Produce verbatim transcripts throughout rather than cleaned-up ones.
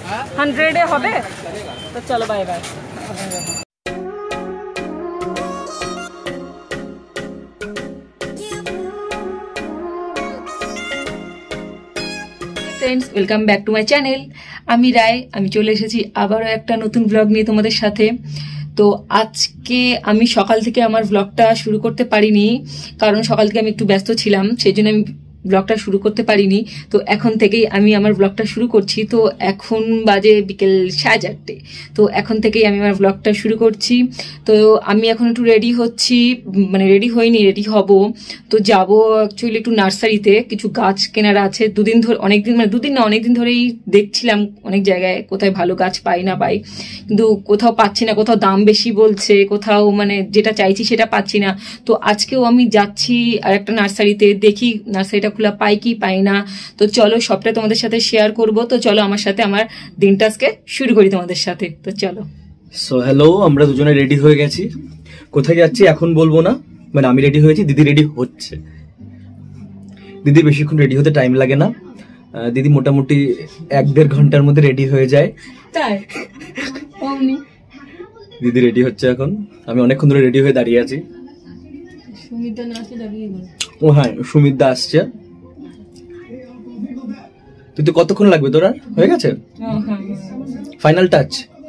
হান্ড্রেডে হবে তো চলো bye bye. Friends, welcome back to my channel. আমি রায়, আমি চলে এসেছি আবারও একটা নতুন ব্লগ নিয়ে তোমাদের সাথে। তো আজকে আমি সকাল থেকে আমার ব্লগটা শুরু করতে পারিনি, কারণ সকাল থেকে আমি একটু ব্যস্ত ছিলাম, সেই জন্য আমি ব্লগটা শুরু করতে পারিনি। তো এখন থেকেই আমি আমার ব্লগটা শুরু করছি। তো এখন বাজে বিকেল সাড়ে চারটে। তো এখন থেকেই আমি আমার ব্লগটা শুরু করছি। তো আমি এখন একটু রেডি হচ্ছি, মানে রেডি হইনি, রেডি হব। তো যাব অ্যাকচুয়ালি একটু নার্সারিতে, কিছু গাছ কেনার আছে। দুদিন ধরে অনেকদিন মানে দুদিন না অনেকদিন ধরেই দেখছিলাম অনেক জায়গায় কোথায় ভালো গাছ পাই না পাই, কিন্তু কোথাও পাচ্ছি না, কোথাও দাম বেশি বলছে, কোথাও মানে যেটা চাইছি সেটা পাচ্ছি না। তো আজকেও আমি যাচ্ছি আর একটা নার্সারিতে, দেখি নার্সারিটা খোলা পাই কি পাই না। তো চলো সবটা তোমাদের সাথে শেয়ার করব। তো চলো আমার সাথে আমার দিনটা আজকে শুরু করি তোমাদের সাথে। তো চলো। সো হ্যালো, আমরা দুজনে রেডি হয়ে গেছি। কোথায় যাচ্ছি এখন বলবো না, মানে আমি রেডি হয়েছি, দিদি রেডি হচ্ছে। দিদি বেশিক্ষণ রেডি হতে টাইম লাগে না, দিদি মোটামুটি এক দেড় ঘন্টার মধ্যে রেডি হয়ে যায়। তাই দিদি রেডি হচ্ছে এখন, আমি অনেকক্ষণ ধরে রেডি হয়ে দাঁড়িয়ে আছি। ও হ্যাঁ, সুমিতদা আসছে। তুই তো কতক্ষণ লাগবে তোরা? হয়ে গেছে ফাইনাল টাচ।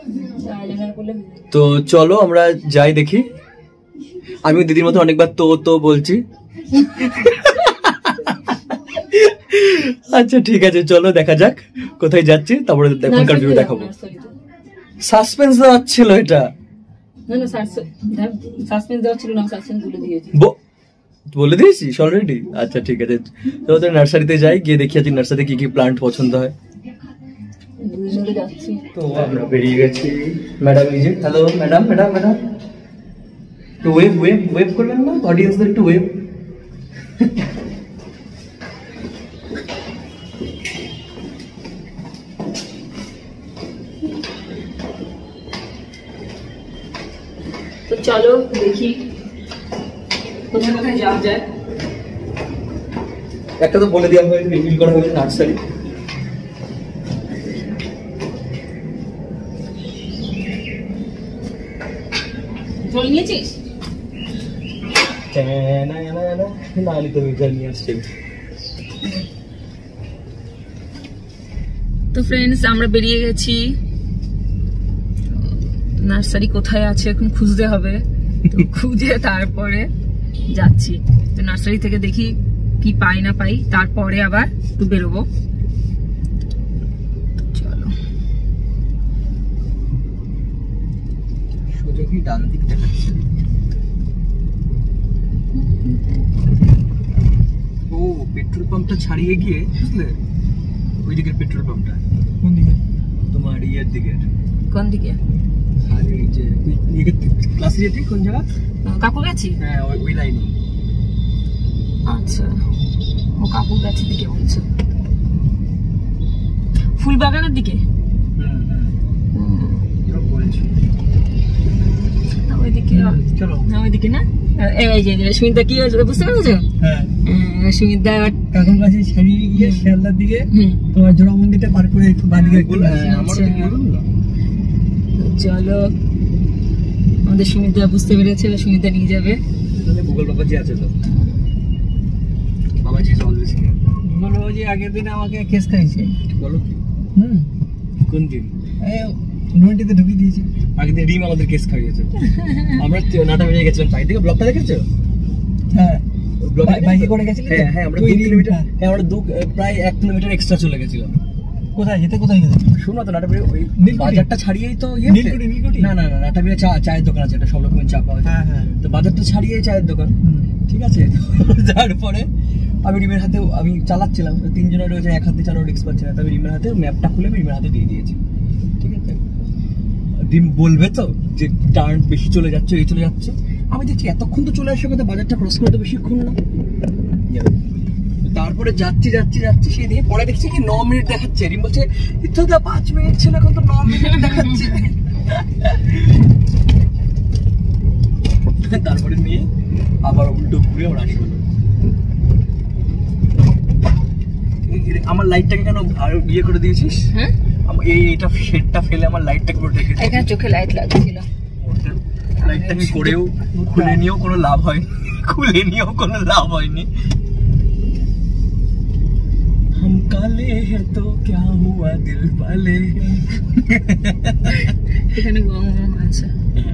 তো চলো আমরা যাই দেখি। আমি দিদির মতো অনেকবার তো তো বলছি। আচ্ছা ঠিক আছে, চলো দেখা যাক কোথায় যাচ্ছি, তারপরে এখনকার ভিউ দেখাবো। সাসপেন্স দেওয়া ছিল এটা, বলে দিয়েছিস অলরেডি? আচ্ছা ঠিক আছে, চলো তো নার্সারিতে যাই, গিয়ে দেখি আজ নার্সারিতে কি কি প্লান্ট পছন্দ হয়। তো আমরা বেরিয়ে গেছি। ম্যাডাম নিজে, হ্যালো ম্যাডাম, ম্যাডাম ম্যাডাম একটু ওয়েভ ওয়েভ ওয়েভ করবেন না অডিয়েন্সদের, একটু ওয়েভ। তো চলো দেখি কোথায় কোথায় যাওয়া যায়। একটা তো বলে দেওয়া হয়েছে, রিভিল করা হয়েছে নার্সারি। জল নিয়েছিস? না নিতে জল নিয়ে আসছি। তো ফ্রেন্ডস, আমরা বেরিয়ে গেছি। নার্সারি কোথায় আছে এখন খুঁজতে হবে, তো খুঁজে তারপরে যাচ্ছি। তো নার্সারি থেকে দেখি কি পাই না পাই, তারপরে আবার একটু বেরোবো। চলো। সোজা কি ডান দিক দেখাচ্ছে? ও পেট্রোল পাম্পটা ছাড়িয়ে গিয়ে, বুঝলে, ওই দিকের পেট্রোল পাম্পটা। কোন দিকে? তোমার ইয়ের দিকে। কোন দিকে? আরে এই যে ক্লাসে যেতে কোন জায়গা? কাকু গেছি। হ্যাঁ ওই লাইনে। আচ্ছা, ও কাকু গেছে দিকে বলছে, ফুল বাগানের দিকে। হুম হুম বলছি ওইদিকে। চলো না ওইদিকে না, এই যে সুমিতা কি বুঝতে পেরেছো? হ্যাঁ সুমিতা কাকুর কাছে ছাড়িয়ে গিয়ে শিয়ালদার দিকে তোমার জোড়া মন্দিরটা পার করে একটু বাদিকে। চলো, আমাদের সুমিতা বুঝতে পেরেছে, সুমিতা নিয়ে যাবে। গুগল বাবাজি আছে তো, বাবাজি ইজ অলওয়েজ হিয়ার। গুগল বাবাজি আগের দিন আমাকে কেস খাইছে। বলো কি? হুম কোন দিন? এই নয়টিতে ঢুকিয়ে দিয়েছি। আগের দিন রিম আমাদের কেস খাইয়েছে। আমরা নাটা বেজে গেছিলাম, সাইড থেকে ব্লগটা দেখেছো? হ্যাঁ বাইকে করে গেছিলাম। হ্যাঁ হ্যাঁ আমরা দু কিলোমিটার, হ্যাঁ আমরা দু প্রায় এক কিলোমিটার এক্সট্রা চলে গেছিলাম। কোথায় যেতে কোথায় যেতে? শোনো তো, নাটাবিড়ি ওই বাজারটা ছাড়িয়েই তো ইয়ে। নীলকুঠি নীলকুঠি না না না, নাটাবিড়ি চা চায়ের দোকান আছে, এটা সব রকমের চা পাওয়া যায়। হ্যাঁ হ্যাঁ, তো বাজারটা ছাড়িয়ে চায়ের দোকান, ঠিক আছে। তারপরে আমি রিমের হাতে, আমি চালাচ্ছিলাম, তিনজনের রয়েছে, এক হাতে চালানো রিক্স পাচ্ছে না, তবে রিমের হাতে ম্যাপটা খুলে আমি রিমের হাতে দিয়ে দিয়েছি, ঠিক আছে। রিম বলবে তো যে টার্ন বেশি চলে যাচ্ছে, এই চলে যাচ্ছে। আমি দেখছি এতক্ষণ তো চলে আসছে, কথা বাজারটা ক্রস করে তো বেশিক্ষণ না। তারপরে যাচ্ছি যাচ্ছি যাচ্ছি সেই দিকে, পরে দেখছি কি ন মিনিট দেখাচ্ছে। রিম বলছে তো পাঁচ মিনিট ছিল, এখন তো ন মিনিট দেখাচ্ছে। তারপরে নিয়ে আবার উল্টো ঘুরে আবার আসি হলো। আমার লাইটটাকে কেন আর ইয়ে করে দিয়েছিস? হ্যাঁ এই এটা শেডটা ফেলে আমার লাইটটা প্রোটেক্ট হয়েছে। এখানে চোখে লাইট লাগছিল, লাইটটাকে করেও খুলে নিয়েও কোনো লাভ হয়নি, খুলে নিয়েও কোনো লাভ হয়নি। हम काले हैं तो क्या हुआ दिल वाले। এখানে মোমো আছে।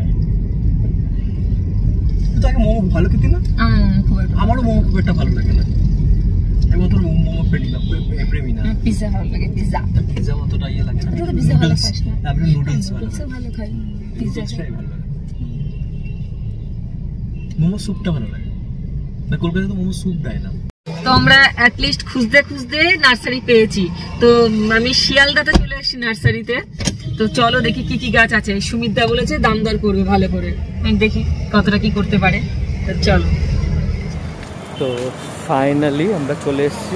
তো আগে মোমো ভালো খেতে না? আমারও মোমো খুব একটা ভালো লাগে না। আমি তো মোমো পেটি না, প্রেমী না। পিজ্জা ভালো লাগে, পিজ্জা। পিজ্জা অতটা ইয়ে লাগে না। আমি তো পিজ্জা ভালো খাই না। আমি নুডলস ভালো। পিজ্জা ভালো খাই। পিজ্জাটাই ভালো লাগে। মোমো স্যুপটা ভালো লাগে। না কলকাতায় তো মোমো স্যুপ দেয় না। তো আমরা অ্যাটলিস্ট খুঁজতে খুঁজতে নার্সারি পেয়েছি। তো আমি শিয়ালদাতে চলে এসেছি নার্সারিতে। তো চলো দেখি কি কি গাছ আছে। সুমিতদা বলেছে দাম দর করবে ভালো করে, আমি দেখি কতটা কি করতে পারে। তো চলো। তো ফাইনালি আমরা চলে এসেছি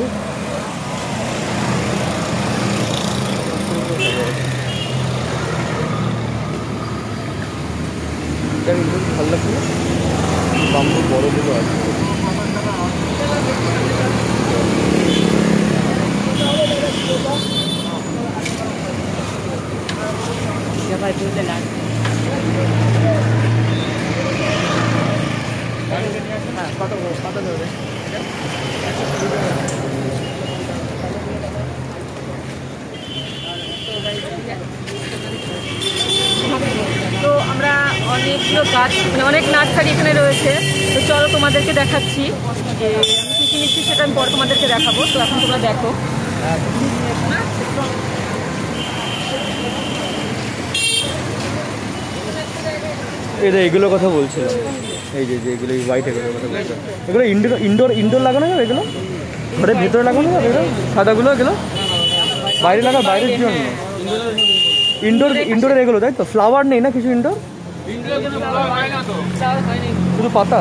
ভালো লাগছে, বাম্বু বড়গুলো আছে। তো আমরা অনেকগুলো গাছ মানে অনেক নার্সারি এখানে রয়েছে। তো চলো তোমাদেরকে দেখাচ্ছি যে আমি কী কী নিচ্ছি সেটা আমি পরে তোমাদেরকে দেখাবো। তো এখন তোমরা দেখো। এটা এগুলোর কথা বলছিলাম, এই যে এগুলো হোয়াইট এগুলোর কথা বলছিলাম। এগুলো ইনডোর ইনডোর ইনডোর লাগানো যাবে? এগুলো ঘরের ভিতরে লাগানো যাবে? এগুলো সাদাগুলো এগুলো বাইরে লাগা, বাইরের জন্য ইনডোর ইনডোরের এগুলো, তাই তো? ফ্লাওয়ার নেই না কিছু ইনডোর? শুধু পাতা?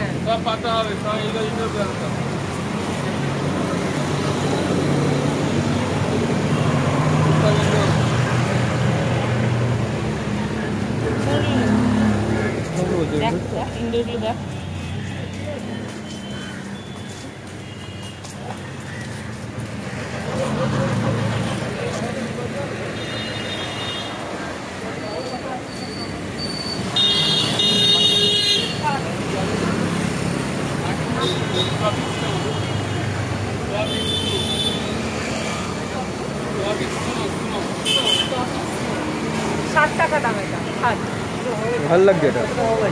ষাট টাকা দাম এটা। ভালো লাগছে এটা।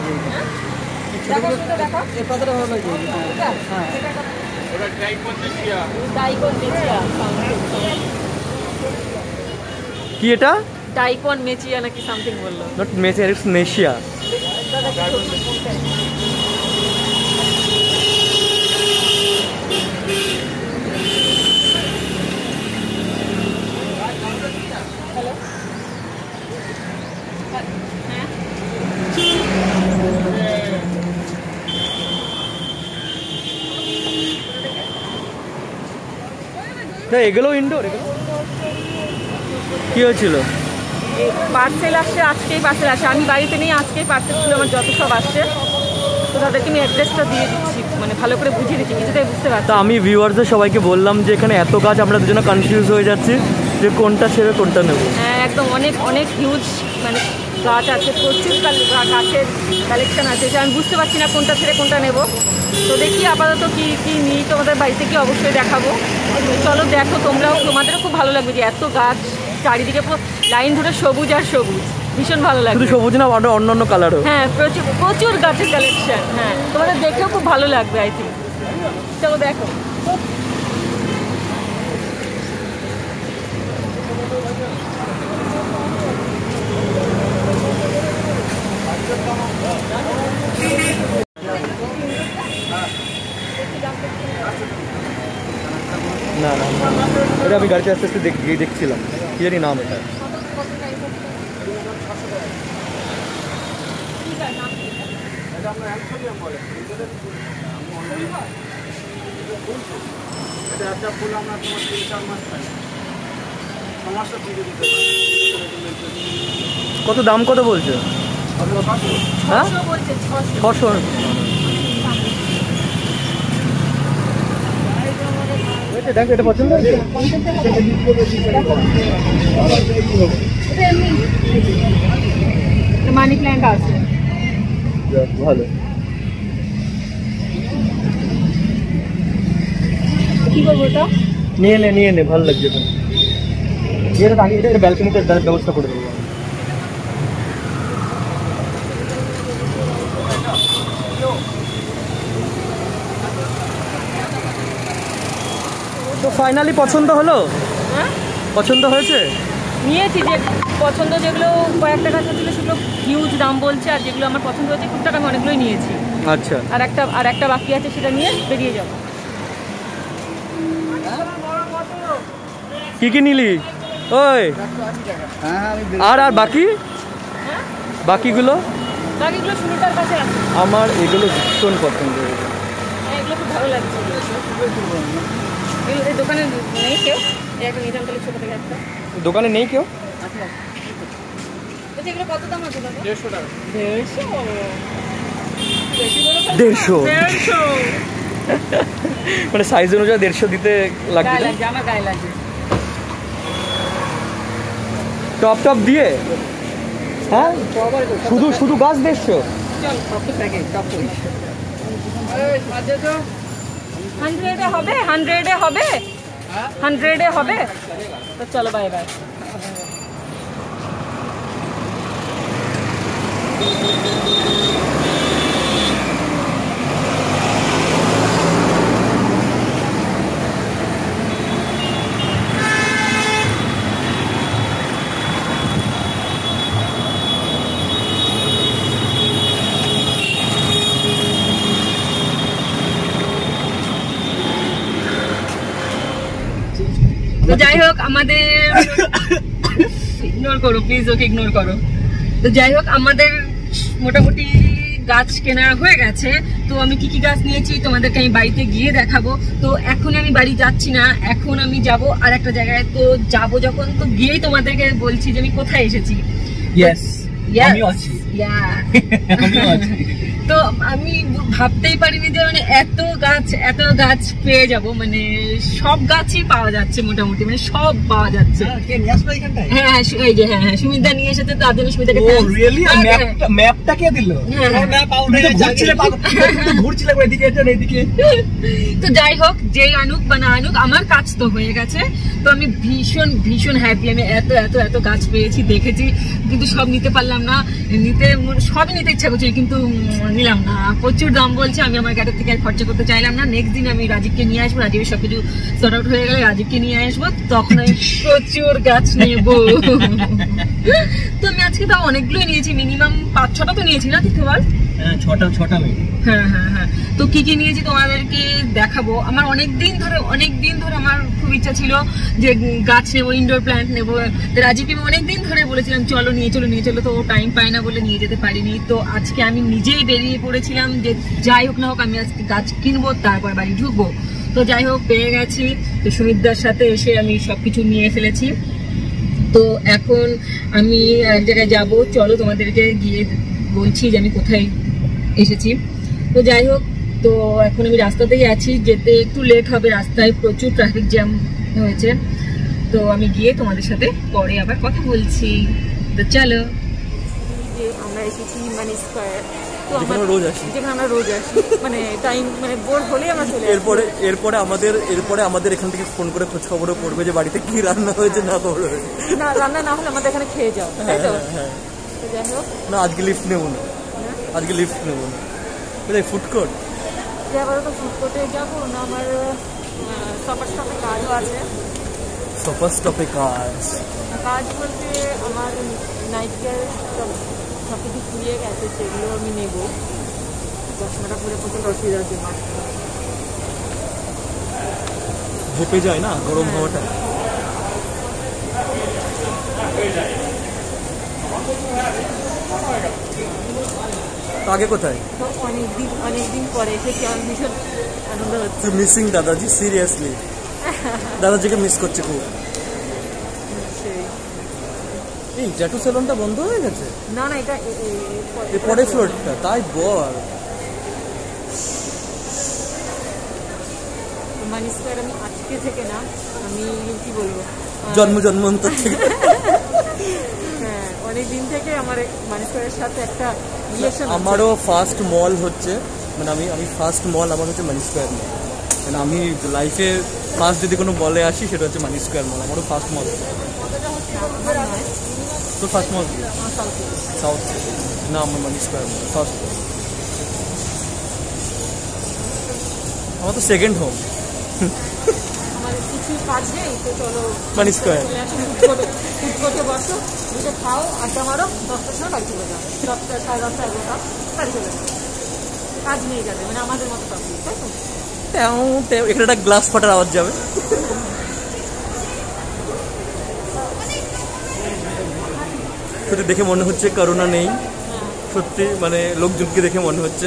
কি এটা? ডাইকন মেচিয়া নাকি সামথিং বললো। নট মেচিয়া, ইটস নেশিয়া। এগুলো ইনডোর? এগুলো কি হয়েছিল? পার্সেল আসছে, আজকেই পার্সেল আসে। আমি বাড়িতে নেই, আজকেই পার্সেল ছিল আমার, যত সব আসছে। তো তাদেরকে আমি অ্যাড্রেসটা দিয়ে দিচ্ছি, মানে ভালো করে বুঝিয়ে দিচ্ছি, কিছুটাই বুঝতে পারছি। তো আমি ভিউয়ার্সদের সবাইকে বললাম যে এখানে এত গাছ, আমরা দুজনে কনফিউজ হয়ে যাচ্ছি যে কোনটা ছেড়ে কোনটা নেব। হ্যাঁ একদম, অনেক অনেক হিউজ মানে গাছ আছে, প্রচুর গাছের কালেকশন আছে, যে আমি বুঝতে পারছি না কোনটা ছেড়ে কোনটা নেব। তো দেখি আপাতত কী কী নিই, তোমাদের বাড়িতে কি অবশ্যই দেখাবো। চলো দেখো তোমরাও, তোমাদেরও খুব ভালো লাগবে যে এত গাছ চারিদিকে পুরো লাইন ধরে সবুজ আর সবুজ, ভীষণ ভালো লাগে। শুধু সবুজ না, অন্য অন্য কালারও। হ্যাঁ প্রচুর প্রচুর গাছের কালেকশন। হ্যাঁ তোমাদের দেখেও খুব ভালো লাগবে আই থিঙ্ক। চলো দেখো। না না, এটা আমি গাড়িতে আস্তে আস্তে দেখছিলাম, কি জানি নাম এটা। কত দাম কত বলছে? হ্যাঁ ছশো। দেখ এটা পছন্দ হয়েছে? মানি প্ল্যান্ট আছে, ভালো। কি করবো ওটা? নিয়ে নে নিয়ে নে, ভালো লাগছে তো। এটা আগে এটা ব্যালকনিতে ব্যবস্থা করে দেবো। তো ফাইনালি পছন্দ হলো? হ্যাঁ পছন্দ হয়েছে? নিয়েছি, যে পছন্দ যেগুলো কয়েকটা গাছ ছিল সেগুলো হিউজ দাম বলছে, আর যেগুলো আমার পছন্দ হয়েছে টুকটাক আমি অনেকগুলোই নিয়েছি। আচ্ছা, আর একটা আর একটা বাকি আছে, সেটা নিয়ে বেরিয়ে যাবো। কি কি নিলি? ওই আর আর বাকি বাকিগুলো বাকিগুলো সুনিতার কাছে আছে। আমার এগুলো ভীষণ পছন্দ হয়েছে, এগুলো খুব ভালো লাগছে। এই দোকানে নেই কেউ? একটা নিতাম তাহলে ছোটো থেকে একটা। দোকানে নেই কেউ? বলছি এগুলো কত দাম আছে দাদা? দেড়শো টাকা। দেড়শো? দেড়শো দেড়শো মানে সাইজ অনুযায়ী দেড়শো দিতে লাগবে। গায়ে লাগছে, আমার গায়ে লাগছে। টপ টপ দিয়ে? হ্যাঁ শুধু শুধু গাছ দেড়শো? চল টপ তো থাকে, টপ করি। হান্ড্রেডে হবে? হান্ড্রেডে হবে? হান্ড্রেডে হবে? তো চলো বাই বাই। তো যাই হোক আমাদের ইগনোর করো প্লিজ, ওকে ইগনোর করো। তো যাই হোক আমাদের মোটামুটি গাছ কেনা হয়ে গেছে। তো আমি কি কি গাছ নিয়েছি তোমাদেরকে আমি বাড়িতে গিয়ে দেখাবো। তো এখন আমি বাড়ি যাচ্ছি না, এখন আমি যাব আর একটা জায়গায়। তো যাব যখন, তো গিয়েই তোমাদেরকে বলছি যে আমি কোথায় এসেছি। ইয়েস আমিও আছি। আমিও আছি। তো আমি ভাবতেই পারিনি যে মানে এত গাছ এত গাছ পেয়ে যাব, মানে সব গাছই পাওয়া যাচ্ছে মোটামুটি, মানে সব পাওয়া যাচ্ছে। হ্যাঁ এই যে হ্যাঁ হ্যাঁ সুমিতা নিয়ে এসেছে, তার জন্য সুমিতাকে ম্যাপটা কে দিল? তো যাই হোক, যেই আনুক বা না আনুক আমার কাজ তো হয়ে গেছে। তো আমি ভীষণ ভীষণ হ্যাপি, আমি এত এত এত গাছ পেয়েছি, দেখেছি, কিন্তু সব নিতে পারলাম না। নিতে সবই নিতে ইচ্ছা করছিল কিন্তু নিলাম না, প্রচুর দাম বলছে। আমি আমার গাড়ির থেকে আর খরচা করতে চাইলাম না। নেক্সট দিন আমি রাজীবকে নিয়ে আসবো, রাজীবের সবকিছু সর্ট আউট হয়ে গেলে রাজীবকে নিয়ে আসবো, তখন আমি প্রচুর গাছ নেবো। তো আমি আজকে তাও অনেকগুলোই নিয়েছি, মিনিমাম পাঁচ ছটা তো নিয়েছি না তিথিবার? হ্যাঁ ছটা ছটা হ্যাঁ হ্যাঁ হ্যাঁ। তো কি কি নিয়েছি তোমাদেরকে দেখাবো। আমার অনেক দিন ধরে অনেক দিন ধরে আমার খুব ইচ্ছা ছিল যে গাছ নেবো, ইনডোর প্ল্যান্ট নেবো। রাজীবকে আমি অনেকদিন ধরে বলেছিলাম চলো নিয়ে চলো নিয়ে চলো, তো ও টাইম পায় না বলে নিয়ে যেতে পারিনি। তো আজকে আমি নিজেই বেরিয়ে পড়েছিলাম যে যাই হোক না হোক আমি আজকে গাছ কিনবো, তারপর বাড়ি ঢুকবো। তো যাই হোক পেয়ে গেছি। তো সুমিতদার সাথে এসে আমি সবকিছু নিয়ে ফেলেছি। তো এখন আমি এক জায়গায় যাবো, চলো তোমাদেরকে গিয়ে বলছি যে আমি কোথায় এসেছি। তো যাই হোক, তো এখন আমি রাস্তাতেই আছি, যেতে একটু লেট হবে, রাস্তায় প্রচুর ট্রাফিক জ্যাম হয়েছে। তো আমি গিয়ে তোমাদের সাথে পরে আবার কথা বলছি। তো চলো, যে আমরা এসেছি মানি স্কয়ার। তো আমরা রোজ আসি, যেখানে আমরা রোজ আসি, মানে টাইম মানে বোর হলেই আমরা চলে আসি। এরপরে এরপরে আমাদের এরপরে আমাদের এখান থেকে ফোন করে খোঁজ খবরও করবে যে বাড়িতে কি রান্না হয়েছে না করবে। না রান্না না হলে আমাদের এখানে খেয়ে যাও, তাই তো? তো যাই হোক, না আজকে লিফট নেবো না, আজকে লিফট নেবো না। কোথায় ফুড কোর্ট? এবারে তো ফুড কোর্টে যাবো না, আমার সপার স্টপে কাজও আছে। সপার স্টপে কাজ কাজ বলতে আমার নাইট কেয়ার সব সব কিছু ফুরিয়ে গেছে, সেগুলো আমি নেবো। চশমাটা পরে প্রচণ্ড অসুবিধা হচ্ছে, হেঁপে যায় না গরম হাওয়াটা। আগে কোথায়? তো অনেকদিন অনেকদিন পরে এসেছি, আমার ভীষণ আনন্দ হচ্ছে। মিসিং দাদাজি, সিরিয়াসলি দাদাজিকে মিস করছে খুব। এই ট্যাটু সেলুনটা বন্ধ হয়ে গেছে? না না, এটা পরে ফ্লোরটা, তাই বল। মানি স্কয়ার আমি আজকে আজকে থেকে না, আমি কি বলবো, জন্ম জন্মান্তর থেকে। হ্যাঁ, অনেক দিন থেকে আমার মানি স্কোয়ারের সাথে একটা রিলেশন। আমারও ফার্স্ট মল হচ্ছে, মানে আমি আমি ফার্স্ট মল আমার হচ্ছে মানি স্কোয়ার মল। মানে আমি লাইফে ফার্স্ট যদি কোনো মলে আসি সেটা হচ্ছে মানি স্কোয়ার মল, আমারও ফার্স্ট মল। তো ফার্স্ট মল সাউথ না, আমার মানি স্কোয়ার মল ফার্স্ট। আমার তো সেকেন্ড হোম। আমার কিছু কাজ নেই, তো চলো মানি স্কোয়ার বসো, দুটো খাও, আড্ডা মারো, দশটার সময় বাড়ি চলে যাও, দশটা সাড়ে দশটা এগারোটা বাড়ি চলে যাও, কাজ নিয়ে যাবে, মানে আমাদের মতো পাবলিক, তাই তো? এখানে একটা গ্লাস ফাটার আওয়াজ যাবে। সত্যি দেখে মনে হচ্ছে করোনা নেই, সত্যি মানে লোকজনকে দেখে মনে হচ্ছে।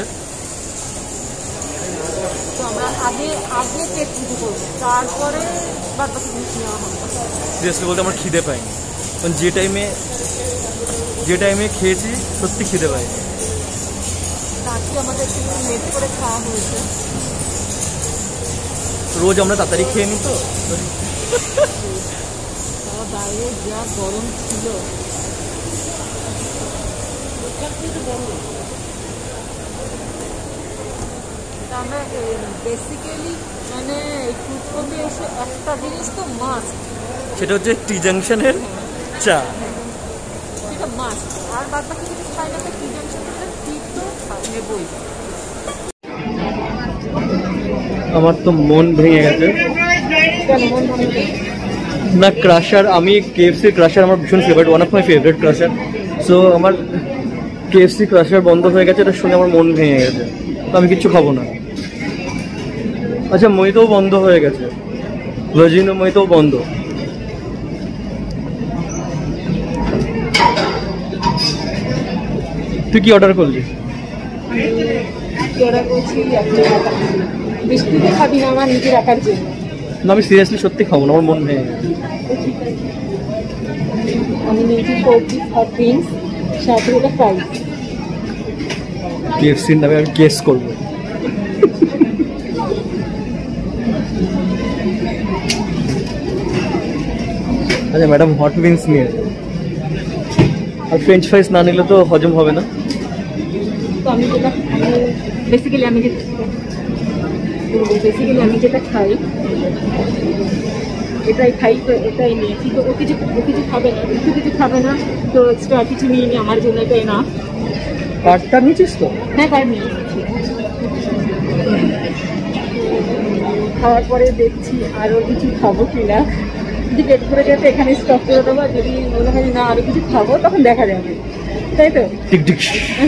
তো আমরা আগে আগে পেট শুরু করবো, তারপরে বাদ বাকি জিনিস নেওয়া হবে। সিরিয়াসলি বলতে আমার খিদে পাইনি, কারণ যে টাইমে যে টাইমে খেয়েছি সত্যি খিদে পাইনি। আজকে আমাদের একটু লেট করে খাওয়া হয়েছে। রোজ আমরা তাড়াতাড়ি খেয়ে নিই তো। বাইরে যা গরম ছিল, আমরা বেসিক্যালি মানে ফুটপাতে এসে একটা জিনিস তো মাস্ট, সেটা হচ্ছে টি জাংশনের চা, সেটা মাস্ট। আর বাদ বাকি কিছু খাই না, টি জাংশনের টি তো নেবই। আমার তো মন ভেঙে গেছে না। ক্রাশার, আমি কেএফসি ক্রাশার আমার ভীষণ favourite, one of my favourite crusher. So আমার কেএফসি ক্রাশার বন্ধ হয়ে গেছে, এটা শুনে আমার মন ভেঙে গেছে, তো আমি কিচ্ছু খাবো না। আচ্ছা, মইতেও বন্ধ হয়ে গেছে, ভার্জিনো মইতেও বন্ধ। তুই কি অর্ডার করলি? অর্ডার করছি বিস্কুট খাবি না আমার নিজে রাখার জন্য? না, আমি সিরিয়াসলি সত্যি খাবো না, আমার মন ভেঙে গেছে। আমি নিয়েছি ফোর পিস হট উইংস, সাথে হলো ফ্রাইস। কেএফসির নামে আমি কেস করবো। আচ্ছা ম্যাডাম, হট উইংস নিয়ে আর ফ্রেঞ্চ ফ্রাইস না নিলে তো হজম হবে না। তো আমি যেটা বেসিক্যালি আমি যেটা বেসিক্যালি আমি যেটা খাই এটাই খাই, তো এটাই নিয়েছি। তো ও কিছু ও কিছু খাবে না, কিছু কিছু খাবে না, তো এক্সট্রা কিছু নিয়ে নিই আমার জন্য, এটাই না। কার্ডটা নিয়েছিস তো? হ্যাঁ, কার্ড নিয়ে নিয়েছি। খাওয়ার পরে দেখছি আরও কিছু খাবো কিনা, যদি পেট ভরে যেতে এখানে স্টপ করে দেবো, যদি মনে হয় না আরও কিছু খাবো তখন দেখা যাবে, তাই তো? ঠিক ঠিক।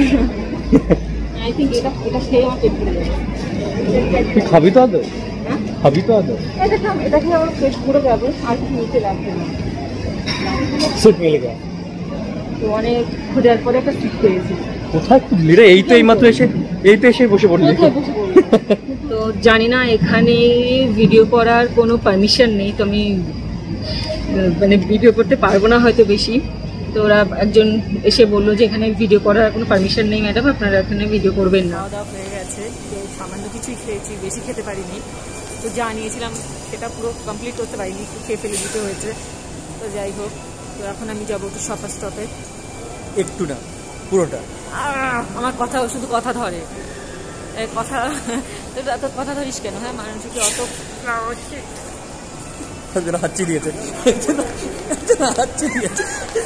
আই থিঙ্ক এটা এটা খেয়ে আমার পেট ভরে যাবে। তুই খাবি তো আদৌ? হ্যাঁ খাবি তো আদৌ? এটা খাম, এটা খেয়ে আমার পেট ভরে যাবে, আর কিছু নিতে লাগবে না। সিট মিলে গেল। তো অনেক খোঁজার পরে একটা সিট পেয়েছি। কোথায় খুঁজলি রে? এই তো এইমাত্র এসে এই তো এসে বসে পড়লি। তো জানি না, এখানে ভিডিও করার কোনো পারমিশন নেই, তো আমি মানে ভিডিও করতে পারবো না হয়তো বেশি। তো ওরা একজন এসে বললো যে এখানে ভিডিও করার কোনো পারমিশন নেই ম্যাডাম, আপনারা এখানে ভিডিও করবেন না। খাওয়া দাওয়া হয়ে গেছে, তো সামান্য কিছুই খেয়েছি, বেশি খেতে পারিনি। তো যা নিয়েছিলাম সেটা পুরো কমপ্লিট করতে পারিনি, একটু খেয়ে ফেলে দিতে হয়েছে। তো যাই হোক, তো এখন আমি যাবো একটু শপার স্টপে। একটু না, পুরোটা। আমার কথা শুধু কথা ধরে, কথা এত কথা ধরিস কেন? হ্যাঁ, মানুষকে অত হাঁচি দিয়েছে, হাঁচি দিয়েছে।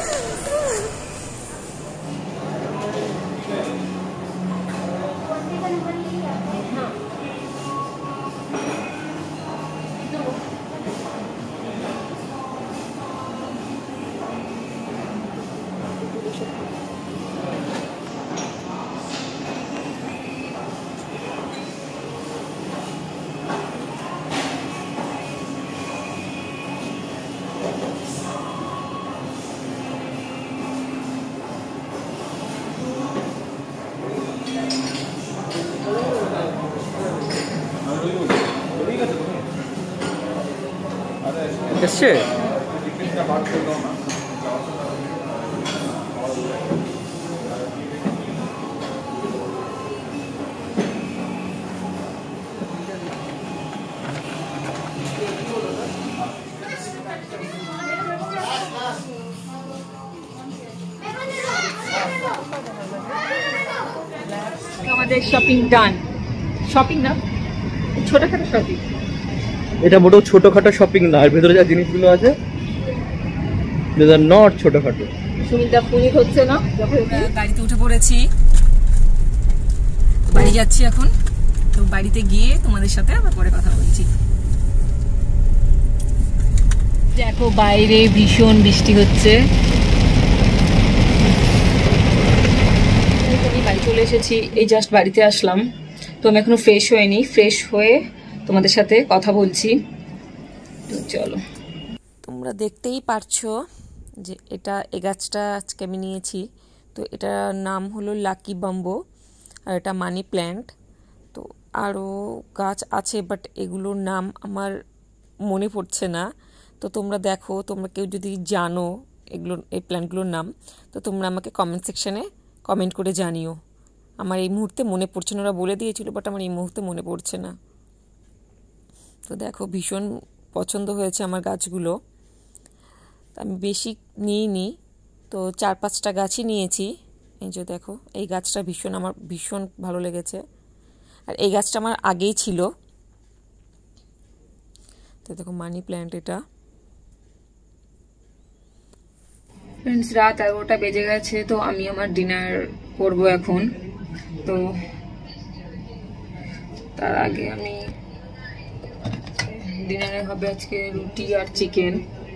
এসছে আমাদের শপিং ডান। শপিং না, ছোটখাটো শপিং। এটা মোটেও ছোটখাটো শপিং না, আর ভেতরে যা জিনিসগুলো আছে নট ছোটখাটো। সুমিতা ফোনই হচ্ছে না। গাড়িতে উঠে পড়েছি, বাড়ি যাচ্ছি এখন। তো বাড়িতে গিয়ে তোমাদের সাথে আবার পরে কথা বলছি। দেখো বাইরে ভীষণ বৃষ্টি হচ্ছে। আমি বাড়ি চলে এসেছি, এই জাস্ট বাড়িতে আসলাম। তো আমি এখনো ফ্রেশ হইনি, ফ্রেশ হয়ে তোমাদের সাথে কথা বলছি। তো চলো, তোমরা দেখতেই পারছো যে এটা এই গাছটা আজকে আমি নিয়েছি। তো এটার নাম হলো লাকি বাম্বো, আর এটা মানি প্ল্যান্ট। তো আরও গাছ আছে, বাট এগুলোর নাম আমার মনে পড়ছে না। তো তোমরা দেখো, তোমরা কেউ যদি জানো এগুলো এই প্ল্যান্টগুলোর নাম, তো তোমরা আমাকে কমেন্ট সেকশানে কমেন্ট করে জানিও। আমার এই মুহূর্তে মনে পড়ছে না, ওরা বলে দিয়েছিল, বাট আমার এই মুহূর্তে মনে পড়ছে না। তো দেখো ভীষণ পছন্দ হয়েছে আমার গাছগুলো। আমি বেশি নিইনি, তো চার পাঁচটা গাছই নিয়েছি। এই যে দেখো, এই গাছটা ভীষণ আমার ভীষণ ভালো লেগেছে, আর এই গাছটা আমার আগেই ছিল। তো দেখো মানি প্ল্যান্ট এটা। ফ্রেন্ডস, রাত এগারোটা বেজে গেছে, তো আমি আমার ডিনার করব এখন। তো তার আগে আমি ডিনারে হবে আজকে রুটি আর চিকেন।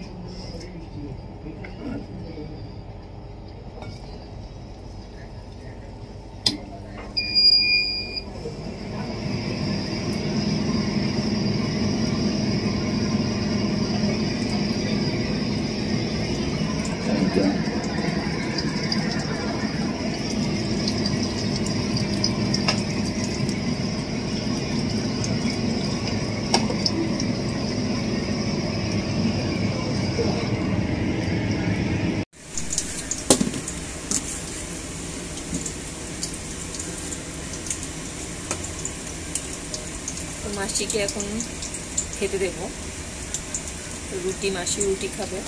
মাসিকে এখন খেতে দেবো রুটি। মাসি রুটি খাবে,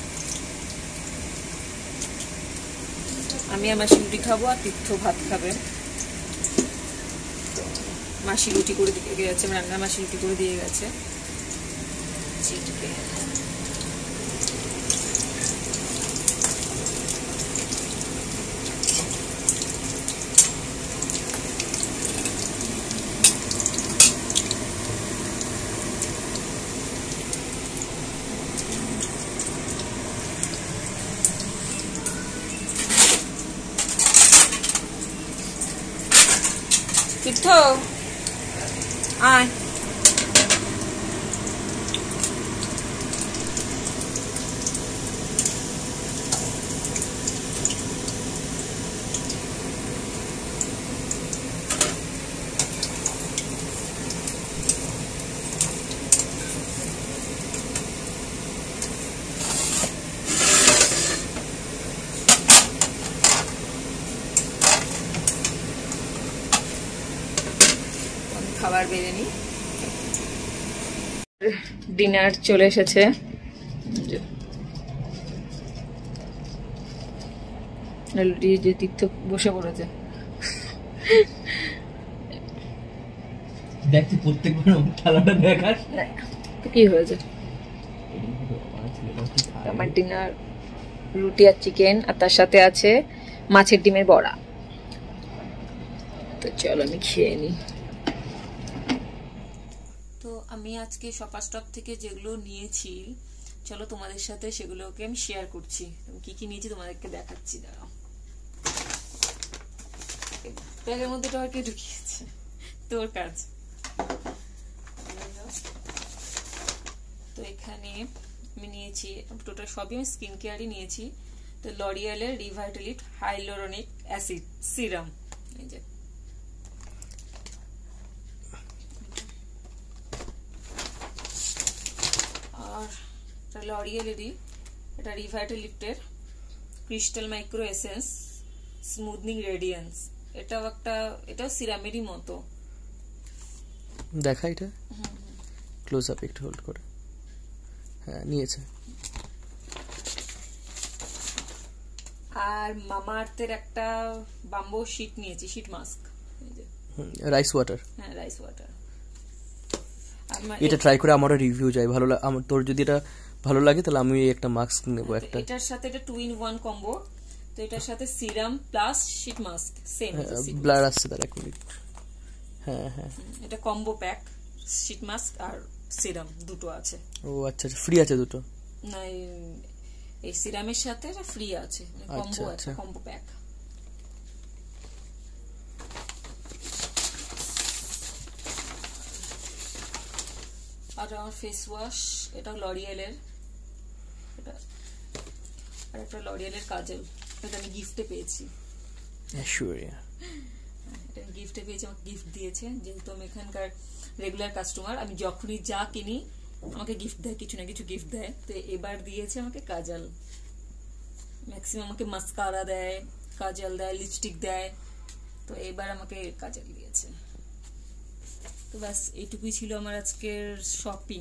আমি আর মাসি রুটি খাবো, আর তীর্থ ভাত খাবে। মাসি রুটি করে দিয়ে গেছে, রান্না মাসি রুটি করে দিয়ে গেছে। তীর্থ আয়, খাবার বেড়ে নি। ডিনার চলে এসেছে। যে তীর্থ বসে পড়েছে, দেখছি প্রত্যেকবার খেলাটা দেখাস কি হয়েছে। আমার ডিনার রুটি আর চিকেন, আর তার সাথে আছে মাছের ডিমের বড়া। তো চলো আমি খেয়ে নিই। তো আমি আজকে শপার স্টপ থেকে যেগুলো নিয়েছি, চলো তোমাদের সাথে সেগুলোকে আমি শেয়ার করছি। কি কি নিয়েছি তোমাদেরকে দেখাচ্ছি, দাঁড়াও। ব্যাগের মধ্যে তো আর কে ঢুকিয়েছে, তোর কাজ। তো এখানে আমি নিয়েছি টোটাল সবই আমি স্কিন কেয়ারই নিয়েছি। তো লরিয়ালের রিভাইটালিট হাইলোরনিক অ্যাসিড সিরাম, এই যে আর লরিয়ালেরই এটা রিভাইটালিফটের crystal micro essence smoothing radiance. এটাও একটা, এটাও সিরামেরই মতো। দেখা এটা ক্লোজ আপ একটু হোল্ড করে। হ্যাঁ নিয়েছে। আর মামা আর্থের একটা বাম্বো শীট নিয়েছি, শীট মাস্ক। Rice water. হ্যাঁ রাইস ওয়াটার। এটা ট্রাই করে আমারও রিভিউ চাই, ভালো লাগে আমার। তোর যদি এটা ভালো লাগে তাহলে আমি একটা মাস্ক নেব একটা। এটার সাথে এটা টু ইন ওয়ান কম্বো। তো এটার সাথে serum plus sheet mask same. Blur আসছে তার এক মিনিট। হ্যাঁ হ্যাঁ এটা কম্বো প্যাক, শীট মাস্ক আর সিরাম দুটো আছে। ও আচ্ছা আচ্ছা, ফ্রি আছে দুটো? না এই সিরামের সাথে এটা ফ্রি আছে, কম্বো আছে, কম্বো প্যাক। আর আমার ফেস ওয়াশ, এটা লরিয়েলের, এটা আর একটা লরিয়েলের কাজল, এটা আমি গিফটে পেয়েছি। ঐশ্বরিয়া এটা আমি গিফটে পেয়েছি, আমাকে গিফট দিয়েছে। যেহেতু আমি এখানকার রেগুলার কাস্টমার, আমি যখনই যা কিনি আমাকে গিফট দেয়, কিছু না কিছু গিফট দেয়। তো এবার দিয়েছে আমাকে কাজল। ম্যাক্সিমাম আমাকে মাস্কারা দেয়, কাজল দেয়, লিপস্টিক দেয়। তো এবার আমাকে কাজল দিয়েছে। তো ব্যাস এইটুকুই ছিল আমার আজকের শপিং।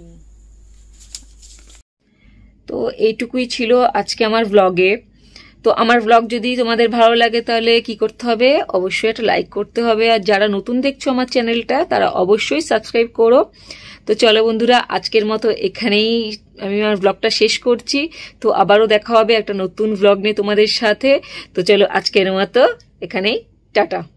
তো এইটুকুই ছিল আজকে আমার ব্লগে। তো আমার ব্লগ যদি তোমাদের ভালো লাগে তাহলে কি করতে হবে, অবশ্যই একটা লাইক করতে হবে। আর যারা নতুন দেখছো আমার চ্যানেলটা তারা অবশ্যই সাবস্ক্রাইব করো। তো চলো বন্ধুরা, আজকের মতো এখানেই আমি আমার ব্লগটা শেষ করছি। তো আবারও দেখা হবে একটা নতুন ব্লগ নিয়ে তোমাদের সাথে। তো চলো আজকের মতো এখানেই টাটা।